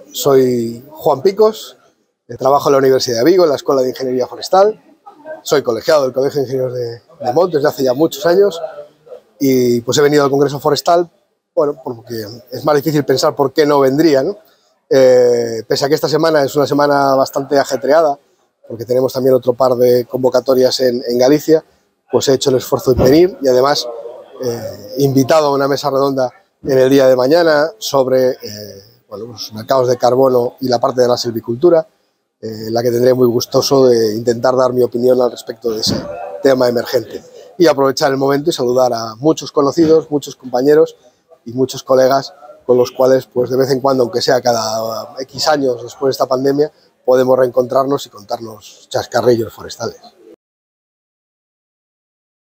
soy Juan Picos, trabajo en la Universidad de Vigo, en la Escuela de Ingeniería Forestal. Soy colegiado del Colegio de Ingenieros de Mont desde hace ya muchos años y pues he venido al Congreso Forestal, bueno, porque es más difícil pensar por qué no vendría, ¿no? Pese a que esta semana es una semana bastante ajetreada, porque tenemos también otro par de convocatorias en Galicia, pues he hecho el esfuerzo de venir y además invitado a una mesa redonda en el día de mañana sobre bueno, los mercados de carbono y la parte de la silvicultura, en la que tendré muy gustoso de intentar dar mi opinión al respecto de ese tema emergente. Y aprovechar el momento y saludar a muchos conocidos, muchos compañeros y muchos colegas con los cuales, pues de vez en cuando, aunque sea cada X años después de esta pandemia, podemos reencontrarnos y contarnos chascarrillos forestales.